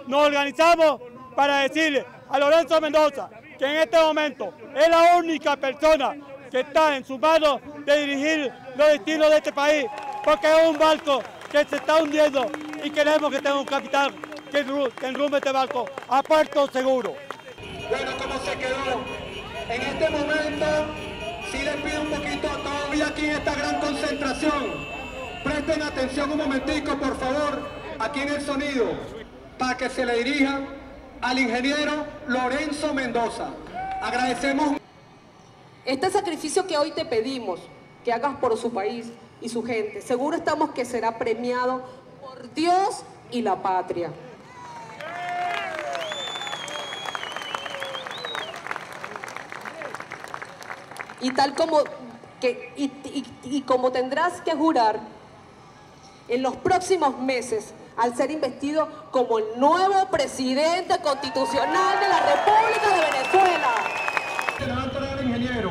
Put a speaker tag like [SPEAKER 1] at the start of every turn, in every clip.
[SPEAKER 1] nos organizamos para decirle a Lorenzo Mendoza que en este momento es la única persona que está en sus manos de dirigir los destinos de este país, porque es un barco que se está hundiendo y queremos que tenga un capitán que enrumbe este barco a puerto seguro.
[SPEAKER 2] Bueno, ¿cómo se quedó? En este momento, sí les pido un poquito todavía aquí en esta gran concentración. Presten atención un momentico, por favor, aquí en el sonido, para que se le dirija al ingeniero Lorenzo Mendoza. Agradecemos.
[SPEAKER 3] Este sacrificio que hoy te pedimos que hagas por su país y su gente, seguro estamos que será premiado por Dios y la patria. Y tal como como tendrás que jurar en los próximos meses al ser investido como el nuevo presidente constitucional de la República de Venezuela.
[SPEAKER 2] Levanta el ingeniero.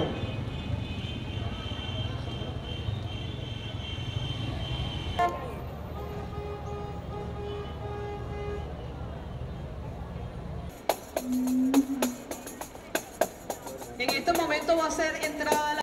[SPEAKER 3] En este momento va a ser entrada